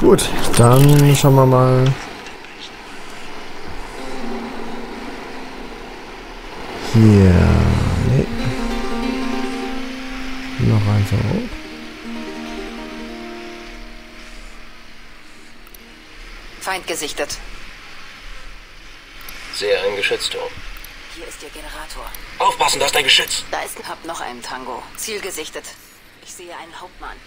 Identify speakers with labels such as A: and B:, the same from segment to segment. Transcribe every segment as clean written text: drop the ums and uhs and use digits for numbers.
A: Gut, dann schauen wir mal. Hier. Nee. Noch eins hoch.
B: Feind gesichtet.
C: Sehe ein Geschützturm.
B: Hier ist Ihr Generator.
C: Aufpassen, da ist ein Geschütz.
B: Da ist hab noch einen Tango. Ziel gesichtet. Ich sehe einen Hauptmann.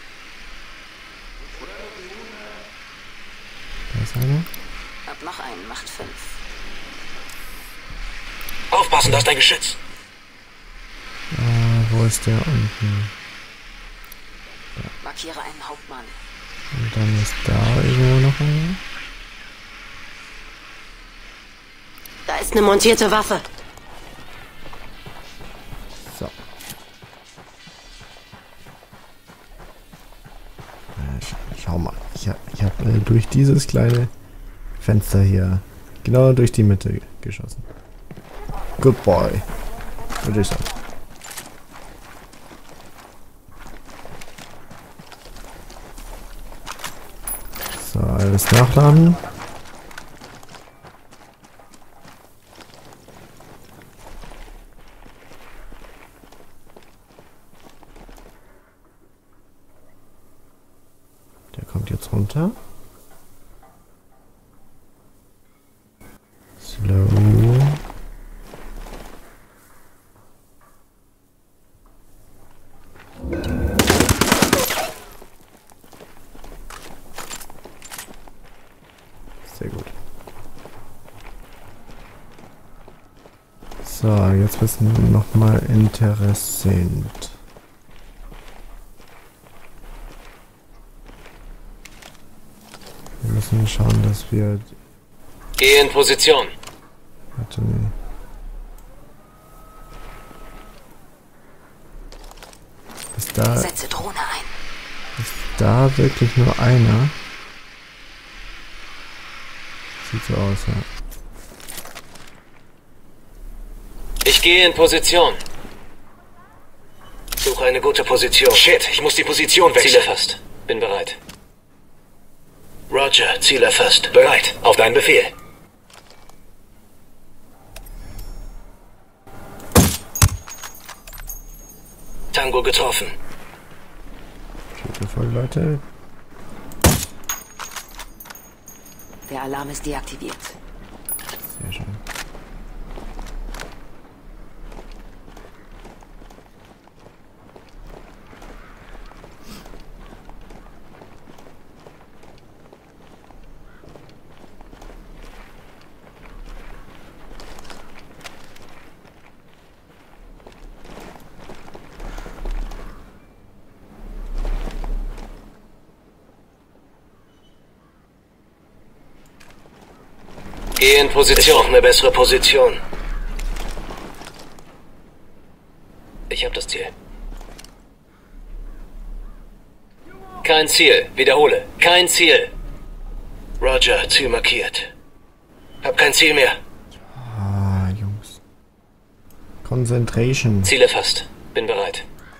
A: Da ist einer.
B: Hab noch einen, macht 5.
C: Aufpassen, da ist ein Geschütz.
A: Wo ist der unten?
B: Markiere einen Hauptmann.
A: Und dann ist da irgendwo noch einer.
B: Da ist eine montierte Waffe.
A: So. Schau mal. Ich hab durch dieses kleine Fenster hier genau durch die Mitte geschossen. Good boy. Würde ich sagen. So, alles nachladen. Der kommt jetzt runter. Slow. Sehr gut. So, jetzt wissen wir nochmal interessant. Wir müssen schauen, dass wir...
C: Geh in Position.
A: Warte, nee. Ist da...
B: Setze Drohne ein.
A: Ist da wirklich nur einer? Sieht so aus, ja.
C: Ich gehe in Position. Suche eine gute Position. Shit, ich muss die Position wechseln. Ziel erfasst. Bin bereit. Roger, Ziel erfasst. Bereit. Auf deinen Befehl. Tango getroffen.
A: Schütte voll, Leute.
B: Der Alarm ist deaktiviert.
A: Sehr schön.
C: Geh in Position. Eine bessere Position. Ich habe das Ziel. Kein Ziel. Wiederhole. Kein Ziel. Roger, Ziel markiert. Hab kein Ziel mehr.
A: Ah, Jungs. Concentration.
C: Ziel erfasst. Bin bereit.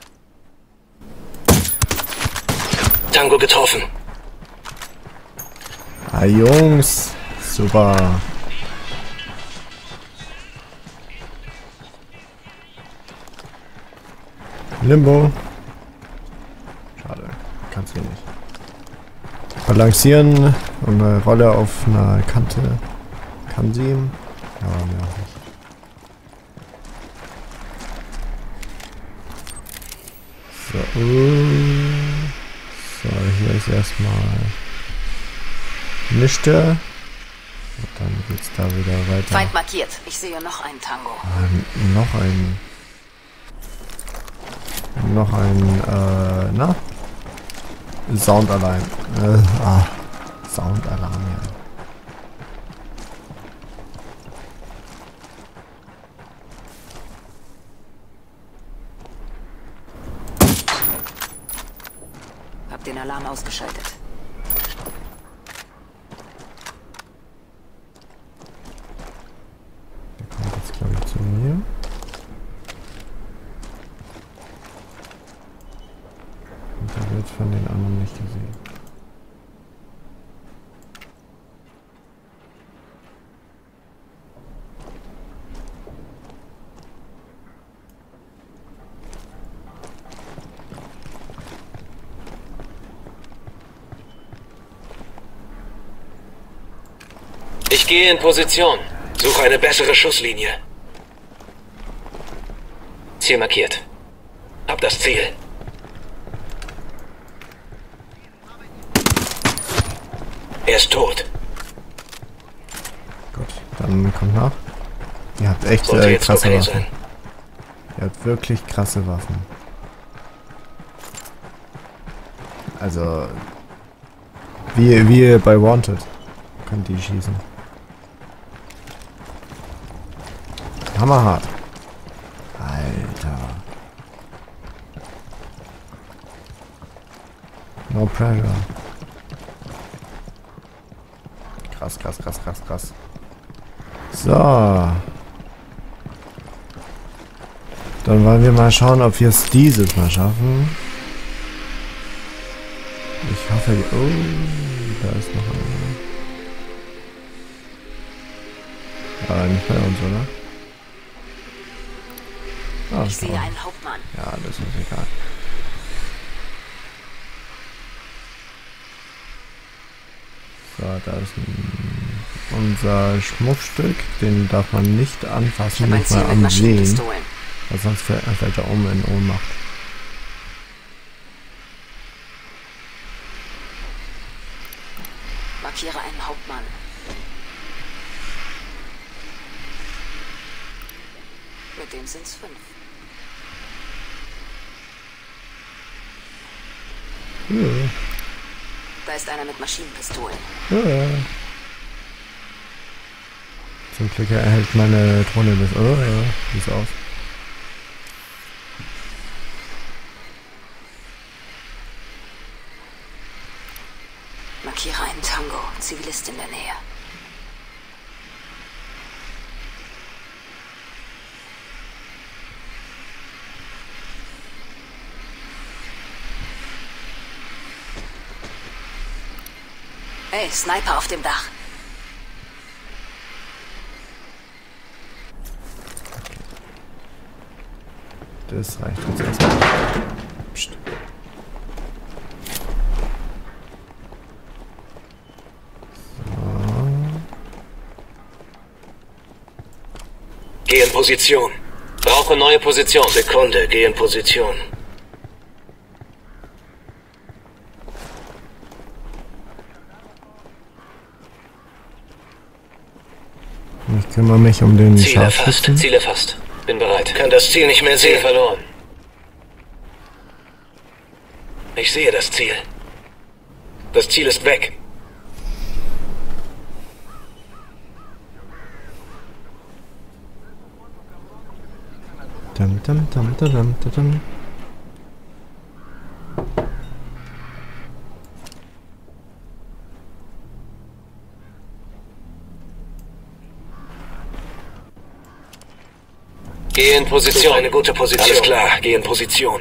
C: Tango getroffen.
A: Ah, Jungs. Super. Limbo. Schade. Kannst du nicht. Balancieren und eine Rolle auf einer Kante. Kann sie. Aber mehr auch nicht. So. So, hier ist erstmal Nischte. Und dann geht's da wieder weiter.
B: Feind markiert. Ich sehe noch einen Tango.
A: Noch ein, na? Soundalarm. Soundalarm, ja.
B: Hab den Alarm ausgeschaltet.
A: Der kommt jetzt, glaube ich, zu mir. Und der wird von den anderen nicht gesehen.
C: Ich gehe in Position. Suche eine bessere Schusslinie. Ziel markiert. Hab das Ziel. Er ist tot.
A: Gut, dann kommt nach. Ihr habt echt
C: Sollte jetzt
A: krasse
C: okay
A: Waffen.
C: sein.
A: Ihr habt wirklich krasse Waffen. Also, wie bei Wanted könnt die schießen. Hammerhart. Alter. No pressure. Krass, krass, krass, krass, krass. So. Dann wollen wir mal schauen, ob wir es dieses Mal schaffen. Ich hoffe, oh, da ist noch einer. Aber nicht bei uns, oder? Ah,
B: Ich sehe
A: da.
B: einen Hauptmann.
A: Ja, das ist egal. So, da ist unser Schmuckstück. Den darf man nicht
B: Ich
A: anfassen,
B: habe ein
A: nicht
B: Ziel
A: mal
B: mit
A: ansehen.
B: Maschinenpistolen.
A: Weil sonst fällt er um in Ohnmacht.
B: Markiere einen Hauptmann. Mit dem sind's 5.
A: Ja.
B: Da ist einer mit Maschinenpistolen.
A: Ja. Zum Glück erhält meine Drohne das. Oh ja, wie ist aus.
B: Markiere einen Tango. Zivilist in der Nähe. Hey, Sniper auf dem Dach.
A: Das reicht uns erstmal. Psst.
C: Geh in Position. Brauche neue Position. Sekunde, geh in Position.
A: Ich kümmere mich um den
C: Ziel erfasst,
A: Scharfschützen.
C: Ziel erfasst. Bin bereit. Kann das Ziel nicht mehr sehen. Ziel verloren. Ich sehe das Ziel. Das Ziel ist weg.
A: Dum, dum, dum, dum, dum, dum, dum.
C: Geh in Position. Eine gute Position. Alles klar, geh in Position.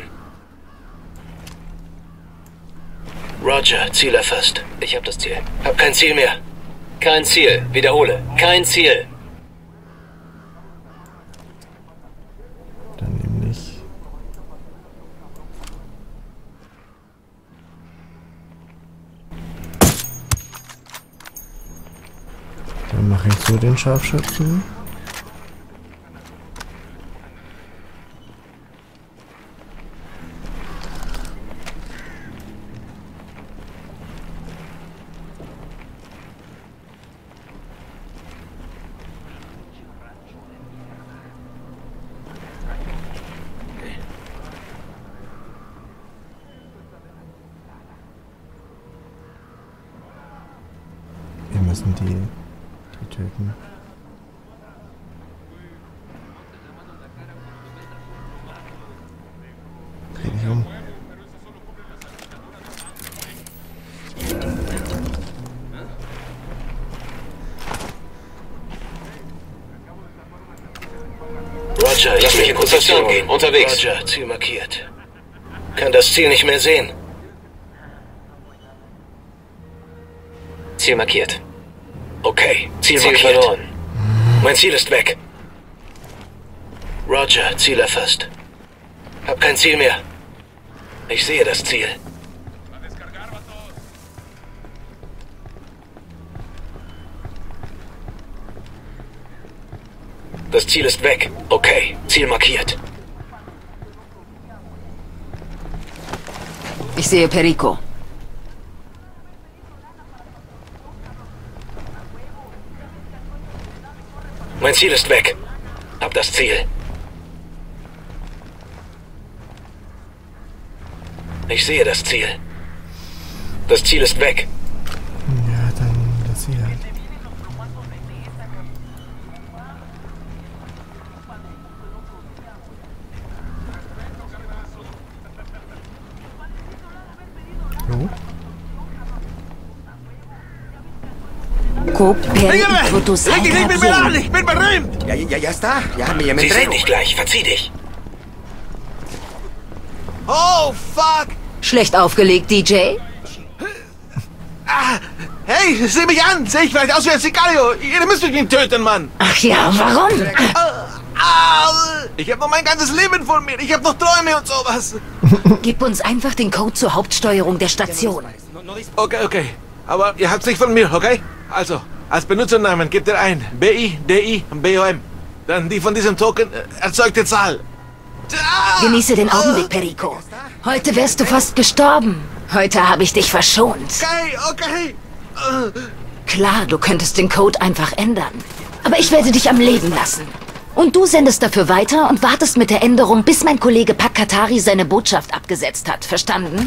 C: Roger, Ziel erfasst. Ich hab das Ziel. Hab kein Ziel mehr. Kein Ziel. Wiederhole. Kein Ziel.
A: Dann nämlich. Dann mache ich so den Scharfschützen. Wir müssen die töten. Dreh dich um.
C: Roger, lass mich in Position gehen. Unterwegs. Roger, Ziel markiert. Kann das Ziel nicht mehr sehen. Ziel markiert. Okay, Ziel markiert. Verloren. Mein Ziel ist weg. Roger, Ziel erfasst. Hab kein Ziel mehr. Ich sehe das Ziel. Das Ziel ist weg. Okay, Ziel markiert.
B: Ich sehe Perico.
C: Mein Ziel ist weg. Hab das Ziel. Ich sehe das Ziel. Das Ziel ist weg.
A: Ja, dann das Ziel halt. Jo.
B: Guck, Perico, du
D: Ich bin bereit, ich bin berühmt!
E: Ya está. Ya me
C: Sie sehen
E: entrego.
C: dich gleich. Verzieh dich.
D: Oh, fuck!
B: Schlecht aufgelegt, DJ?
D: Ah, hey, sieh mich an! Sehe ich vielleicht aus wie ein Sicario? Ihr müsst mich töten, Mann!
B: Ach ja, warum?
D: Ich habe noch mein ganzes Leben vor mir. Ich habe noch Träume und sowas.
B: Gib uns einfach den Code zur Hauptsteuerung der Station.
D: Okay. Aber ihr habt's nicht von mir, okay? Also, als Benutzernamen gebt ihr ein BIDIBOM. Dann die von diesem Token erzeugte Zahl.
B: Genieße den Augenblick, Perico. Heute wärst du fast gestorben. Heute habe ich dich verschont.
D: Okay.
B: Klar, du könntest den Code einfach ändern. Aber ich werde dich am Leben lassen. Und du sendest dafür weiter und wartest mit der Änderung, bis mein Kollege Pakatari seine Botschaft abgesetzt hat. Verstanden?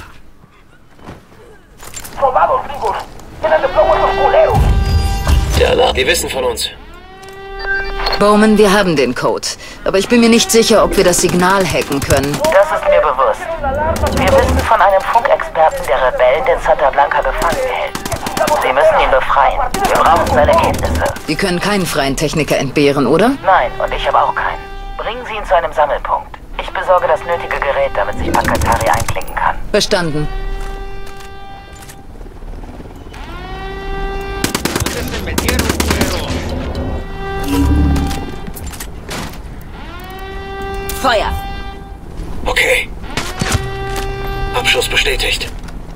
C: Der Alarm. Die wissen von uns.
B: Bowman, wir haben den Code. Aber ich bin mir nicht sicher, ob wir das Signal hacken können.
F: Das ist mir bewusst. Wir wissen von einem Funkexperten, der Rebellen in Santa Blanca gefangen hält. Sie müssen ihn befreien. Wir brauchen seine Kenntnisse.
B: Die können keinen freien Techniker entbehren, oder?
F: Nein, und ich habe auch keinen. Bringen Sie ihn zu einem Sammelpunkt. Ich besorge das nötige Gerät, damit sich Pakatari einklinken kann.
B: Verstanden. Feuer!
C: Okay. Abschuss bestätigt.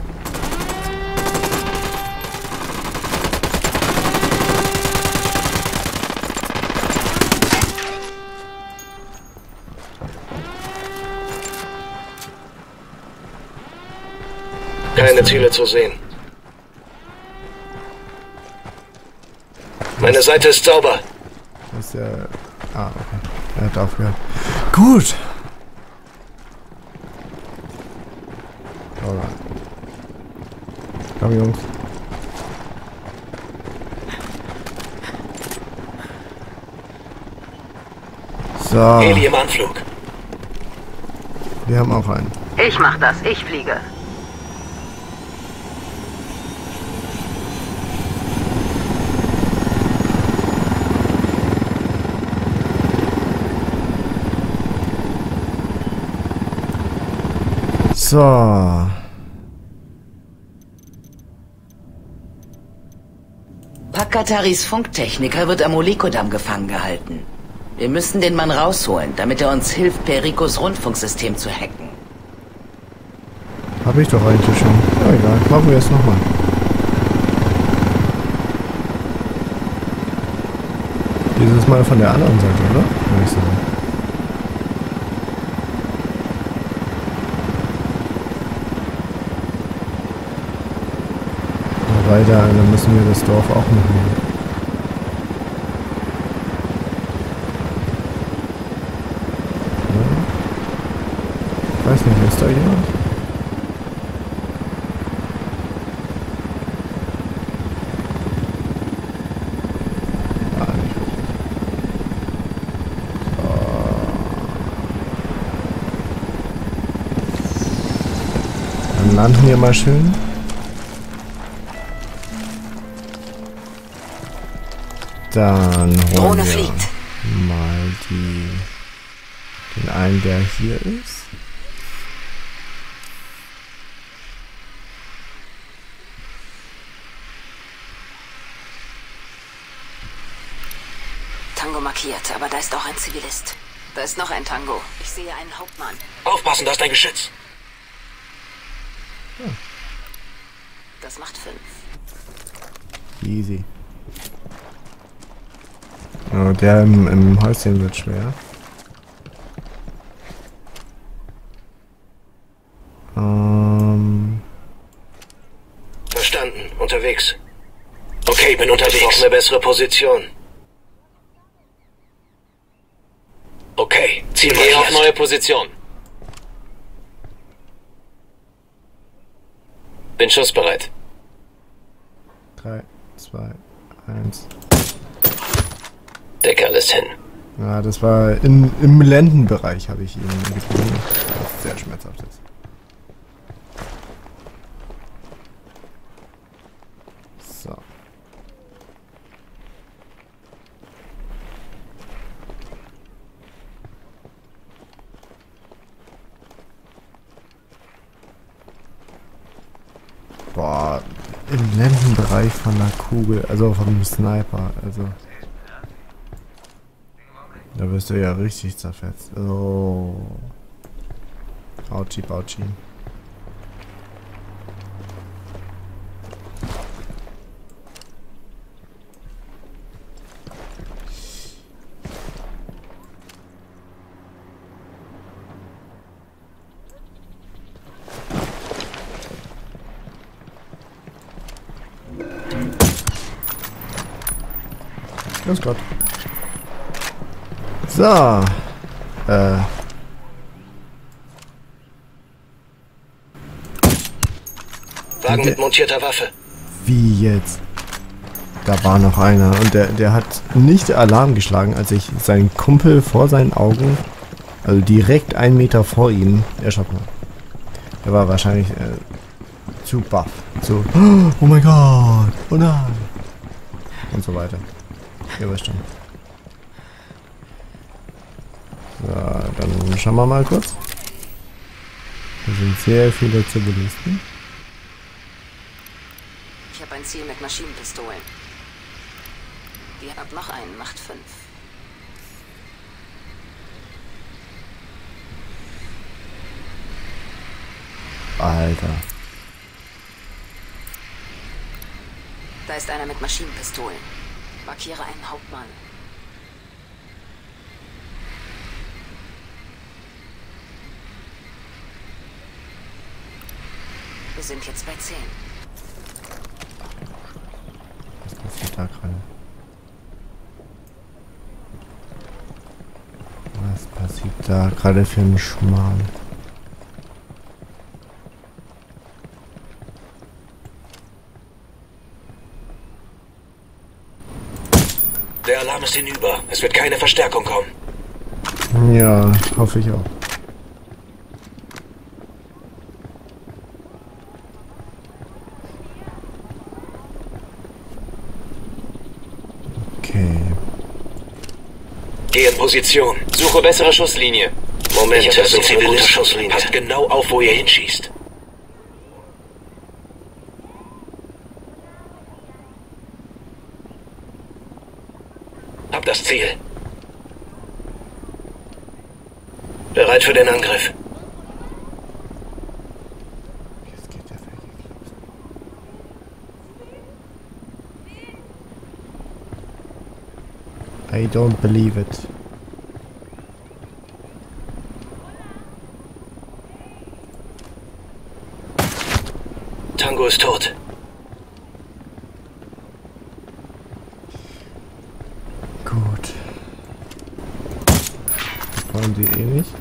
C: Keine Ziele zu sehen. Meine Seite ist sauber.
A: Das ist ja... Ah, okay. Er hat aufgehört. Gut. Alright. Komm, Jungs. So.
C: Heli im Anflug.
A: Wir haben auch einen.
B: Ich mach das, ich fliege.
A: So.
F: Pakataris Funktechniker wird am Molikodamm gefangen gehalten. Wir müssen den Mann rausholen, damit er uns hilft, Pericos Rundfunksystem zu hacken.
A: Hab ich doch eigentlich schon. Ja, egal. Machen wir es nochmal. Dieses Mal von der anderen Seite, oder? Würde ich sagen. Weiter, dann müssen wir das Dorf auch mitnehmen. Ja. Weiß nicht, ist da jemand? Ah, nicht. So. Dann landen wir mal schön. Dann holen
B: Drohne
A: wir
B: fliegt.
A: mal den einen, der hier ist.
B: Tango markiert, aber da ist auch ein Zivilist. Da ist noch ein Tango. Ich sehe einen Hauptmann.
C: Aufpassen, da ist ein Geschütz.
B: Das macht 5.
A: Easy. Oh, der im Häuschen wird schwer.
C: Verstanden. Unterwegs. Okay, bin unterwegs. Ich brauche eine bessere Position. Okay, Ziel markiert. Geh auf neue Position. Bin schussbereit.
A: 3, 2, 1.
C: Decke alles hin.
A: Ja, das war im Lendenbereich habe ich ihn gefunden. Was sehr schmerzhaft ist. So. Boah, im Lendenbereich von der Kugel, also vom Sniper, also. Da wirst du ja richtig zerfetzt. Oh. Autschi, Bautschi. Grüß Gott. So.
C: Wagen mit montierter Waffe.
A: Wie jetzt? Da war noch einer und der hat nicht Alarm geschlagen, als ich seinen Kumpel vor seinen Augen, also direkt 1 Meter vor ihm, erschossen habe. Der war wahrscheinlich zu baff. So, oh mein Gott, oh nein. Und so weiter. Ihr wisst schon. So, dann schauen wir mal kurz. Hier sind sehr viele Zivilisten.
B: Ich habe ein Ziel mit Maschinenpistolen. Die hat noch einen, macht 5.
A: Alter.
B: Da ist einer mit Maschinenpistolen. Markiere einen Hauptmann. Wir sind jetzt bei 10.
A: Was passiert da gerade? Was passiert da gerade für ein Schmarrn?
C: Der Alarm ist hinüber. Es wird keine Verstärkung kommen.
A: Ja, hoffe ich auch. Okay.
C: Geh in Position. Suche bessere Schusslinie. Moment, das ist eine gute Schusslinie. Passt genau auf, wo ihr hinschießt. Hab das Ziel. Bereit für den Angriff.
A: Jetzt geht der Felge los. I don't believe it.
C: Tango ist tot.
A: Gut. Das wollen die eh nicht.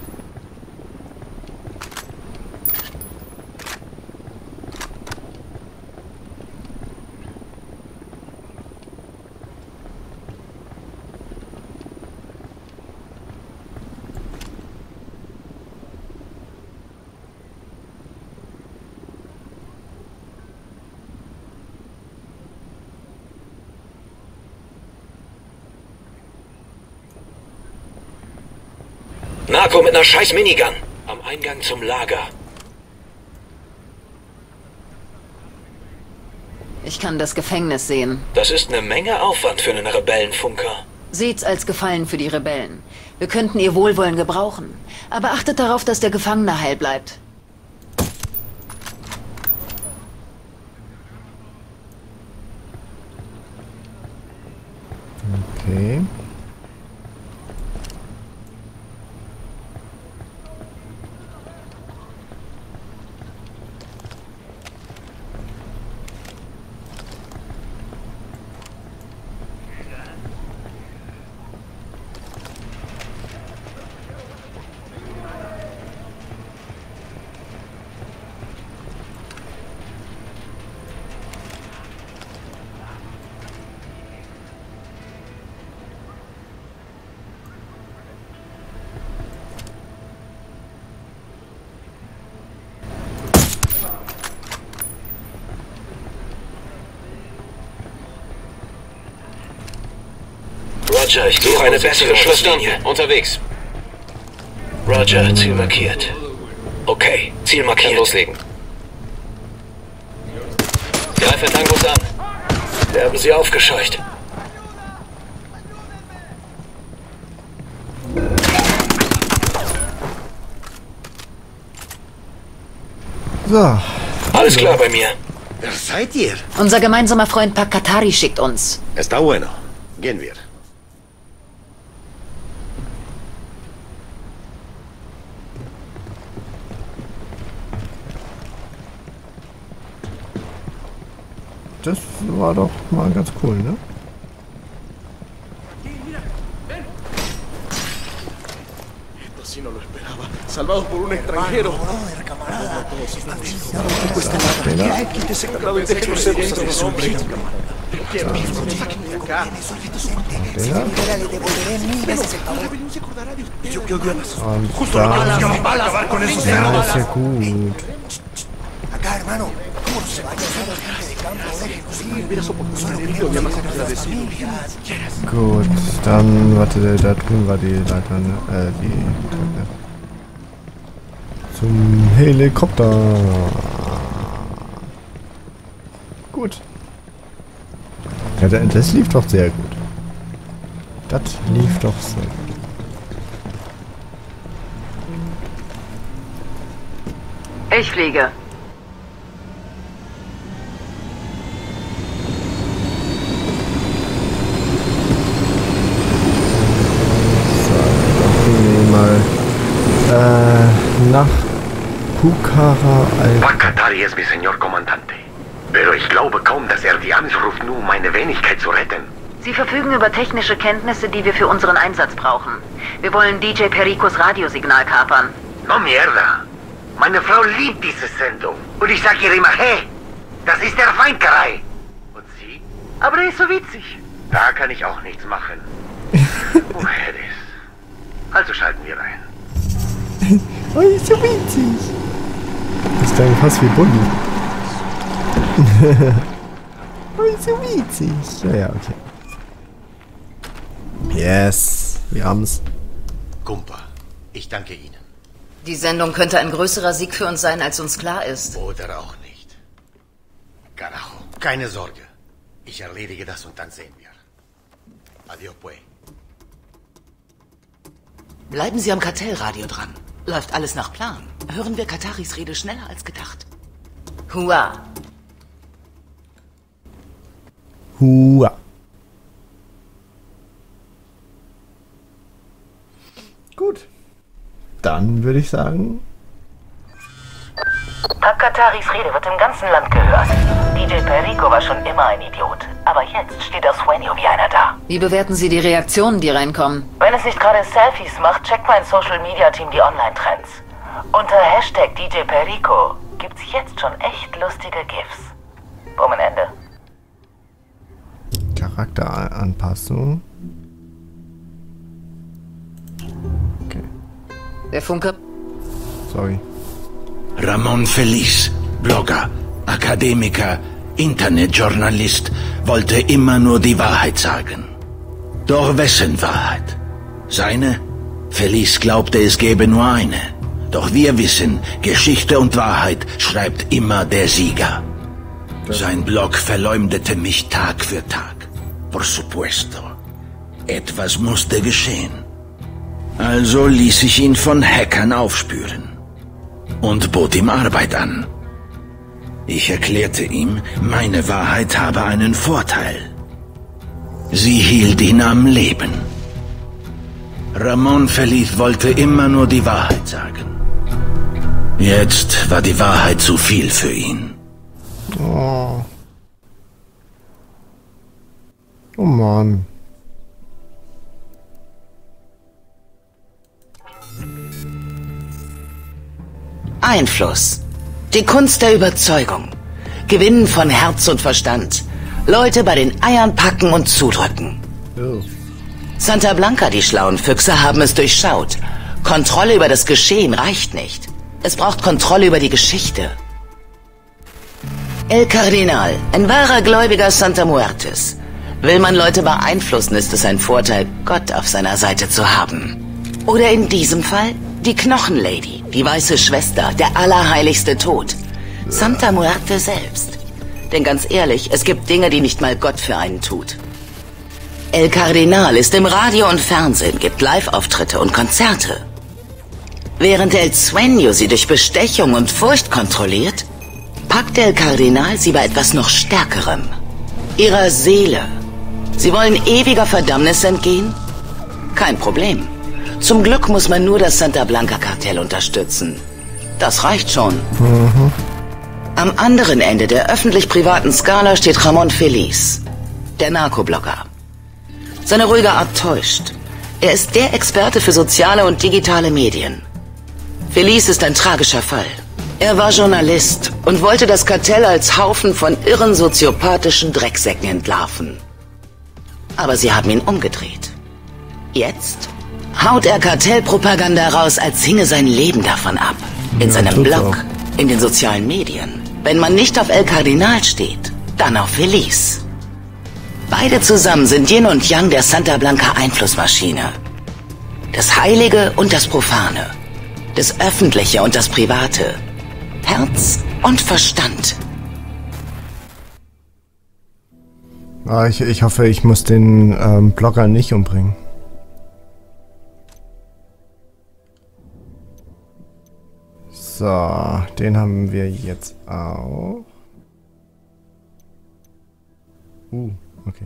C: Narko mit einer scheiß Minigun. Am Eingang zum Lager.
B: Ich kann das Gefängnis sehen.
C: Das ist eine Menge Aufwand für einen Rebellenfunker.
B: Seht's als Gefallen für die Rebellen. Wir könnten ihr Wohlwollen gebrauchen. Aber achtet darauf, dass der Gefangene heil bleibt.
A: Okay.
C: Roger, ich suche eine bessere Schlusslinie. Unterwegs. Roger, Ziel markiert. Okay, Ziel markiert. Loslegen. Greife Tangos an. Wir haben sie aufgescheucht.
A: So.
C: Alles klar bei mir.
E: Wer seid ihr?
B: Unser gemeinsamer Freund Pakatari schickt uns.
E: Está bueno. Gehen wir.
A: Das war doch mal ganz cool, ne?
E: Si no lo esperaba. Salvados por un extranjero. Quítese cada vez que nos hemos a los hombres.
A: Und da... Ja, ist ja gut.
G: Acá, hermano. ¿Cómo se va a hacer la gente de campo?
A: Gut, dann, warte, da drüben war die Leiter, ne? Die Treppe. Zum Helikopter. Gut. Ja, das lief doch sehr gut. Das lief doch sehr gut.
B: Ich fliege.
A: Nach Pukara al...
H: Pakatari es mi señor comandante. Pero ich glaube kaum, dass die anruft, nur um meine Wenigkeit zu retten.
B: Sie verfügen über technische Kenntnisse, die wir für unseren Einsatz brauchen. Wir wollen DJ Pericos Radiosignal kapern.
H: No mierda. Meine Frau liebt diese Sendung. Und ich sag ihr immer, hey, das ist der Feinkerei. Und sie? Aber er ist so witzig. Da kann ich auch nichts machen. Mujeres. Also schalten wir ein.
A: Oh, ist so witzig. Das klang fast wie Bulli. Oh, ist so witzig. Ja, ja, okay. Yes, wir haben's.
E: Kumpa, ich danke Ihnen.
B: Die Sendung könnte ein größerer Sieg für uns sein, als uns klar ist.
E: Oder auch nicht. Carajo, keine Sorge. Ich erledige das und dann sehen wir. Adiós, pues.
F: Bleiben Sie am Kartellradio dran. Läuft alles nach Plan. Hören wir Kataris Rede schneller als gedacht.
B: Hua.
A: Hua. Gut. Dann würde ich sagen...
I: Pakataris Rede wird im ganzen Land gehört. DJ Perico war schon immer ein Idiot. Aber jetzt steht der Sueño wie einer da.
B: Wie bewerten Sie die Reaktionen, die reinkommen?
I: Wenn es nicht gerade Selfies macht, checkt mein Social-Media-Team die Online-Trends. Unter Hashtag DJ Perico gibt's jetzt schon echt lustige GIFs. Bumm, Ende.
A: Charakteranpassung. Okay.
B: Der Funke.
A: Sorry.
J: Ramon Feliz, Blogger, Akademiker, Internetjournalist, wollte immer nur die Wahrheit sagen. Doch wessen Wahrheit? Seine? Feliz glaubte, es gäbe nur eine. Doch wir wissen, Geschichte und Wahrheit schreibt immer der Sieger. Sein Blog verleumdete mich Tag für Tag. Por supuesto. Etwas musste geschehen. Also ließ ich ihn von Hackern aufspüren und bot ihm Arbeit an. Ich erklärte ihm, meine Wahrheit habe einen Vorteil. Sie hielt ihn am Leben. Ramon Feliz wollte immer nur die Wahrheit sagen. Jetzt war die Wahrheit zu viel für ihn.
A: Oh. Oh Mann.
F: Einfluss. Die Kunst der Überzeugung. Gewinnen von Herz und Verstand. Leute bei den Eiern packen und zudrücken.
A: Oh.
F: Santa Blanca, die schlauen Füchse, haben es durchschaut. Kontrolle über das Geschehen reicht nicht. Es braucht Kontrolle über die Geschichte. El Cardinal, ein wahrer Gläubiger Santa Muertes. Will man Leute beeinflussen, ist es ein Vorteil, Gott auf seiner Seite zu haben. Oder in diesem Fall die Knochenlady, die weiße Schwester, der allerheiligste Tod. Santa Muerte selbst. Denn ganz ehrlich, es gibt Dinge, die nicht mal Gott für einen tut. El Kardinal ist im Radio und Fernsehen, gibt Live-Auftritte und Konzerte. Während El Sueño sie durch Bestechung und Furcht kontrolliert, packt El Kardinal sie bei etwas noch Stärkerem. Ihrer Seele. Sie wollen ewiger Verdammnis entgehen? Kein Problem. Zum Glück muss man nur das Santa Blanca-Kartell unterstützen. Das reicht schon. Am anderen Ende der öffentlich-privaten Skala steht Ramón Feliz, der Narkoblogger. Seine ruhige Art täuscht. Er ist der Experte für soziale und digitale Medien. Feliz ist ein tragischer Fall. Er war Journalist und wollte das Kartell als Haufen von irren soziopathischen Drecksäcken entlarven. Aber sie haben ihn umgedreht. Jetzt haut er Kartellpropaganda raus, als hinge sein Leben davon ab. In seinem Blog, in den sozialen Medien. Wenn man nicht auf El Kardinal steht, dann auf Feliz. Beide zusammen sind Yin und Yang der Santa Blanca Einflussmaschine. Das Heilige und das Profane. Das Öffentliche und das Private. Herz und Verstand.
A: Ich hoffe, ich muss den Blogger nicht umbringen. So, den haben wir jetzt auch. Okay.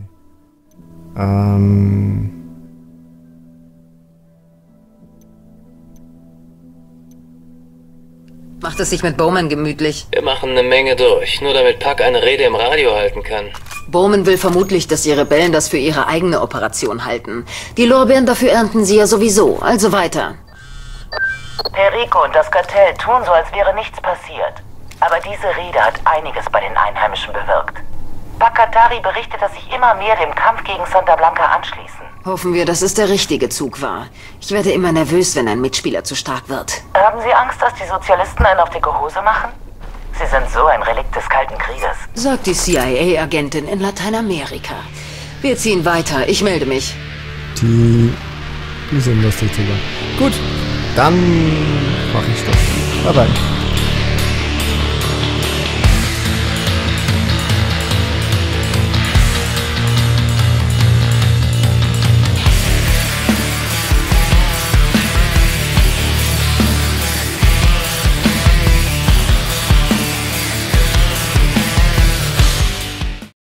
B: Macht es sich mit Bowman gemütlich?
C: Wir machen eine Menge durch, nur damit Puck eine Rede im Radio halten kann.
B: Bowman will vermutlich, dass die Rebellen das für ihre eigene Operation halten. Die Lorbeeren dafür ernten sie ja sowieso, also weiter.
I: Perico und das Kartell tun so, als wäre nichts passiert. Aber diese Rede hat einiges bei den Einheimischen bewirkt. Pakatari berichtet, dass sich immer mehr dem Kampf gegen Santa Blanca anschließen.
B: Hoffen wir, dass es der richtige Zug war. Ich werde immer nervös, wenn ein Mitspieler zu stark wird.
I: Haben Sie Angst, dass die Sozialisten einen auf dicke Hose machen? Sie sind so ein Relikt des Kalten Krieges.
B: Sagt die CIA-Agentin in Lateinamerika. Wir ziehen weiter. Ich melde mich.
A: Die sind lustig sogar. Gut, dann mache ich Schluss. Bye bye.